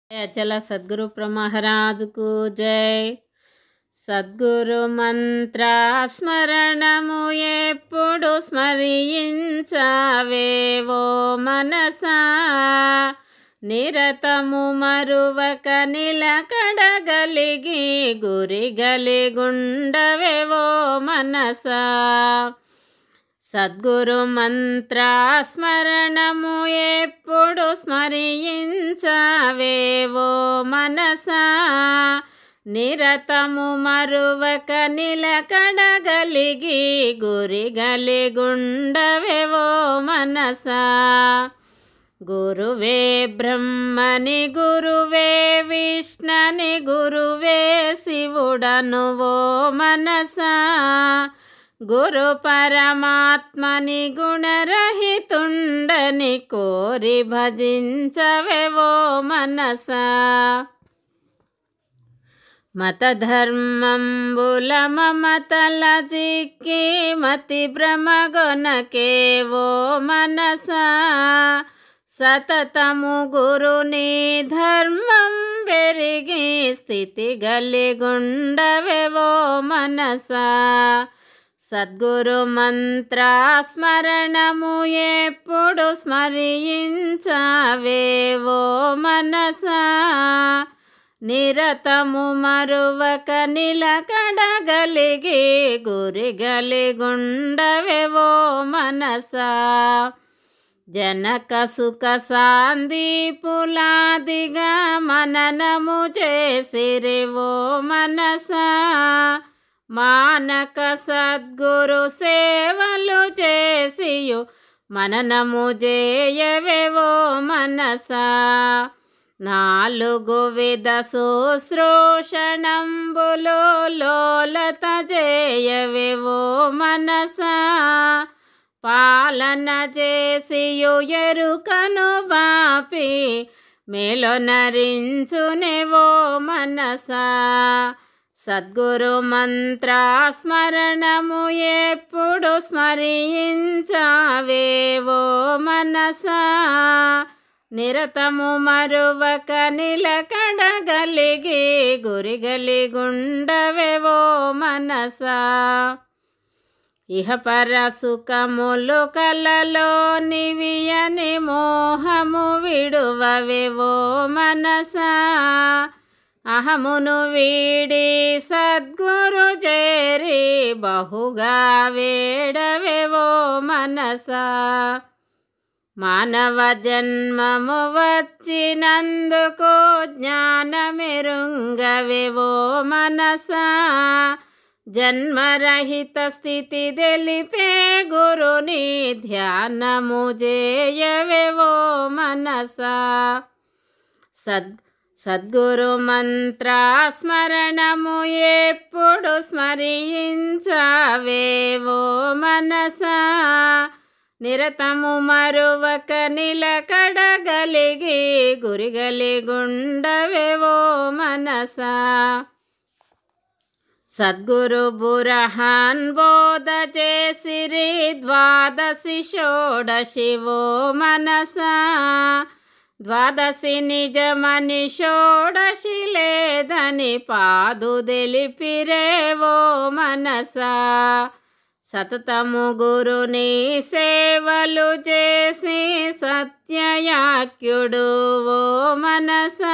అచల సద్గురు ప్రమహారాజుకు జై. సద్గురు మంత్ర స్మరణము ఎప్పుడు స్మరించావేవో మనసా, నిరతము మరువక నిలకడగలిగి గురిగలిగుండవేవో మనసా. సద్గురు మంత్ర స్మరణము ఎప్పుడు స్మరించావేవో మనసా, నిరతము మరువక నిలకడగలిగి గురిగలిగుండవేవో మనసా. గురువే బ్రహ్మని గురువే విష్ణని గురువే శివుడనువో మనసా, గురు పరమాత్మని గుణరహితుండని కోరి భజించవేవో మనసా. మతధర్మంబుల మమతల చిక్కి మతి భ్రమగొనకేవో మనసా, సతతము గురుని ధర్మం పెరిగి స్థితి గలిగుండవేవో మనసా. సద్గురు మంత్ర స్మరణము ఎప్పుడు స్మరించావేవో మనసా, నిరతము మరువక నిలకడగలిగి గురిగలిగుండవేవో మనసా. జనక సుఖ సాందీపులాదిగా మననము చేసిరివో మనసా, మానక సద్గురు సేవలు చేసియు మననము చేయవేవో మనసా. నాలుగు విధ శుశ్రూషణంబులు లోలత చేయవేవో మనసా, పాలన చేసియు ఎరుకను బాపి మేలొనరించునేవో మనసా. సద్గురు మంత్ర స్మరణము ఎప్పుడు స్మరించావేవో మనసా, నిరతము మరువక నిలకడగలిగి గురిగలిగుండవేవో మనసా. ఇహ పర సుఖములు కలలో నివియని మోహము విడువవేవో మనసా, అహమును వీడి సద్గురు చేరి బహుగా వేడవేవో మనసా. మానవ జన్మము వచ్చినందుకు జ్ఞానమెరుంగవేవో మనసా, జన్మరహిత స్థితి తెలిపే గురుని ధ్యానము చేయవేవో మనసా. సద్గురు మంత్ర స్మరణము ఎప్పుడు స్మరించావేవో మనసా, నిరతము మరువక నిలకడగలిగి గురిగలిగుండవేవో మనసా. సద్గురు బురహాన్ బోధ చేసిరి ద్వాదశి షోడశివో మనసా, ద్వాదశి నిజమని షోడశి లేదని పాదు తెలిపిరేవో మనసా. సతతము గురుని సేవలు చేసి సత్యయాక్యుడు ఓ మనసా,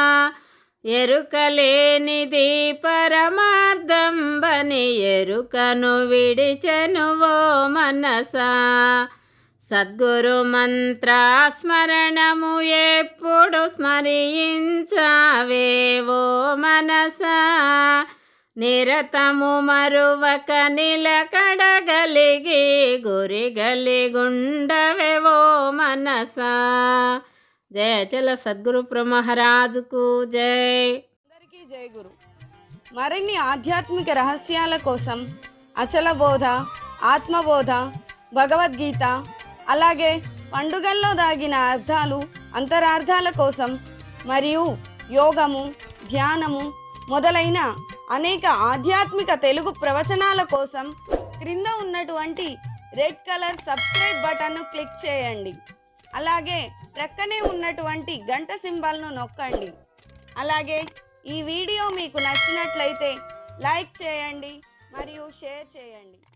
ఎరుకలేనిది పరమార్థంబని ఎరుకను విడిచెనువో మనసా. సద్గురు మంత్ర స్మరణము ఎప్పుడు స్మరించావేవో మనసా, నిరతము మరువక నిలకడగలిగి గురిగలిగుండవేవో మనసా. జయ అచల సద్గురు ప్రమహారాజుకు జై. అందరికీ జై గురు. మరిన్ని ఆధ్యాత్మిక రహస్యాల కోసం అచల బోధ, ఆత్మబోధ, భగవద్గీత, అలాగే పండుగల్లో దాగిన అర్థాలు అంతరార్థాల కోసం మరియు యోగము, ధ్యానము మొదలైన అనేక ఆధ్యాత్మిక తెలుగు ప్రవచనాల కోసం క్రింద ఉన్నటువంటి రెడ్ కలర్ సబ్స్క్రైబ్ బటన్ను క్లిక్ చేయండి. అలాగే ప్రక్కనే ఉన్నటువంటి గంట సింబల్ను నొక్కండి. అలాగే ఈ వీడియో మీకు నచ్చినట్లయితే లైక్ చేయండి మరియు షేర్ చేయండి.